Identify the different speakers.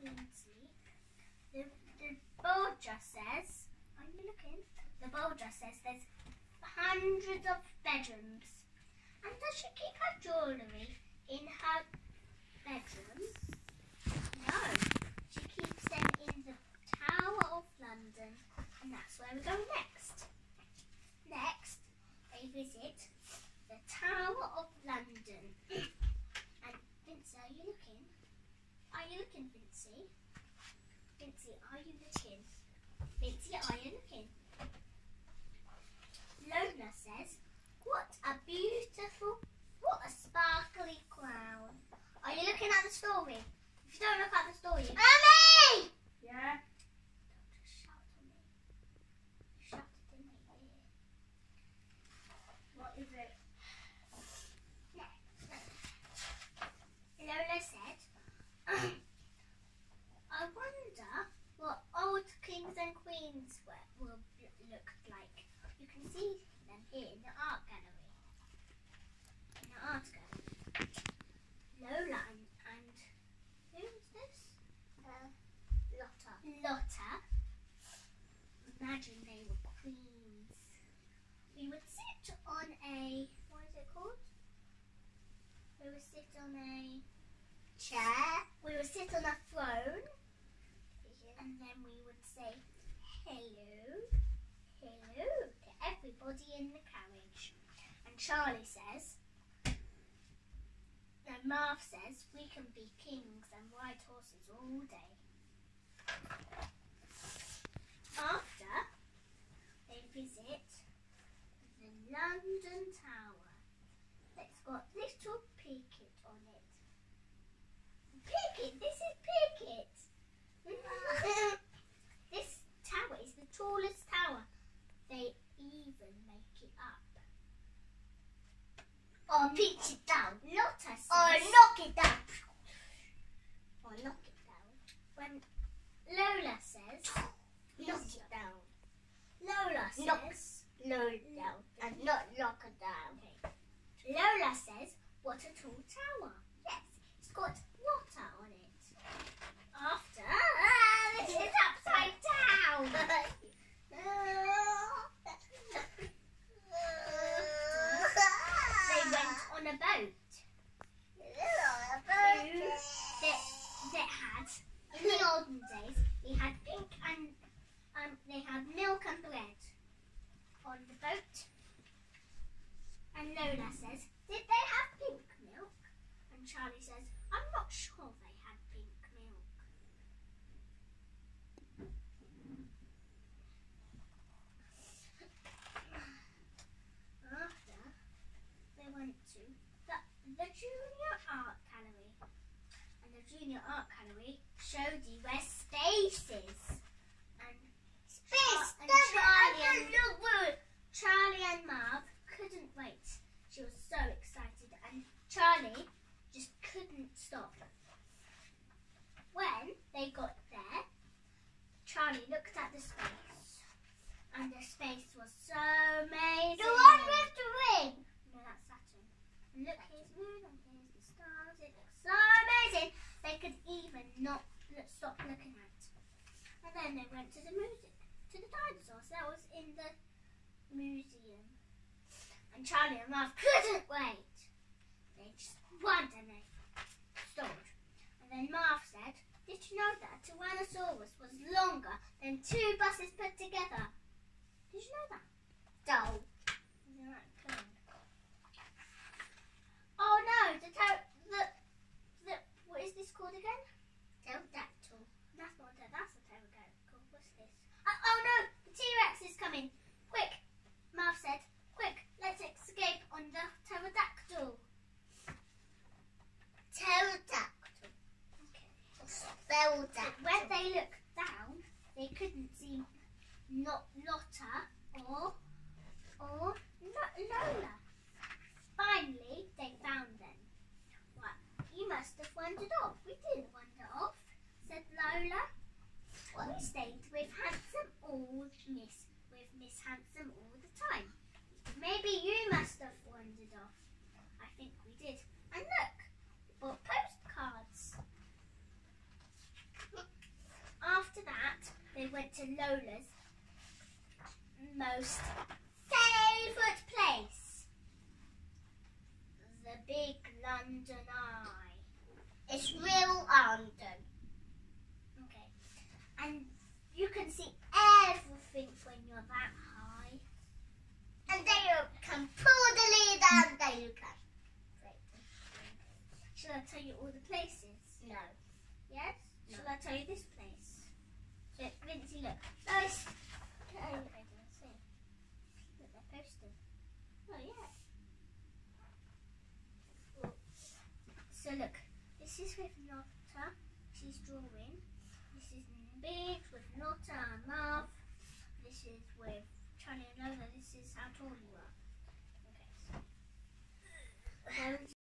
Speaker 1: Queensley. The board just says, are you looking? The board just says there's hundreds of bedrooms. And does she keep her jewellery in her bedroom? No, she keeps them in the Tower of London, and that's where we're going next. Next, they visit the Tower of London. And Vincy, are you looking? Are you looking, Vincy? Vincy, are you looking? Vincy, are you looking? Lola says, what a beautiful, what a sparkly crown. Are you looking at the story? If you don't look at the story... Mummy! Yeah? Don't just shout at me. You shouted in my ear. What is it? Lola said, I wonder what old kings and queens will look like. You can see them here in the art gallery. In the art gallery. Lola and who's this? Lotta. Imagine they were queens. We would sit on a, what is it called? We would sit on a chair. We would sit on a throne. And then we would say, hello, hello to everybody in the carriage. And Charlie says, no, Marv says, we can be kings and ride horses all day. After, they visit the London Tower. It's got little Pickett on it. Pickett, this is Pickett. This tower is the tallest tower. They even make it up. Or pitch it down. Lotta says, or knock it down. Or knock it down. When Lola says, knock it down. Lola says, knock it down. And not knock it down. Okay. Lola says, what a tall tower. Yes, it's got water on it. After, this is upside down. They went on a boat. That had, in the olden days, they had pink and they had milk and bread on the boat. And Lola says, did they have pink milk? And Charlie says, I'm not sure they had pink milk. After, they went to the Junior Art Gallery. And the Junior Art Gallery showed you where space is. And Charlie and Marv couldn't wait. She was so excited, and Charlie just couldn't stop. When they got there, Charlie looked at the space, and the space was so amazing. The one with the ring? No, that's Saturn. And look, here's the moon, and here's the stars. It looks so amazing. They could even not stop looking at. And then they went to the dinosaurs. That was in the museum. And Charlie and Marv couldn't wait. They just went and they stopped. And then Marv said, did you know that a Tyrannosaurus was longer than 2 buses put together? Did you know that? No. Oh no, what is this called again? Pterodactyl. That's not that, that's a pterodactyl. What's this? Oh no, the T-Rex is coming. Quick, Marv said, quick, let's escape on the pterodactyl. Pterodactyl. Okay. Spell that. When they looked down, they couldn't see not Lotta or Lola. Finally, they found them. What? You must have wandered off. We didn't wander off, said Lola. Well, we stayed with Miss Handsome all the time. Maybe you must have wandered off. I think we did. And look, we bought postcards. went to Lola's most favourite place. The Big London Eye.
Speaker 2: It's real London.
Speaker 1: Okay. And you can see everything when you're that high.
Speaker 2: And then you can pull the lid and then you can.
Speaker 1: Shall I tell you all the places?
Speaker 2: No.
Speaker 1: Yes?
Speaker 2: No.
Speaker 1: Shall I tell you this place? So, Vincy, look. Lois. Oh, I didn't see. Look, they're posted. Oh, yeah. So, look. This is with Lotta. She's drawing. This is Biggs with Lotta and Marv. This is with Charlie and Lola. This is how tall you are. Okay. So,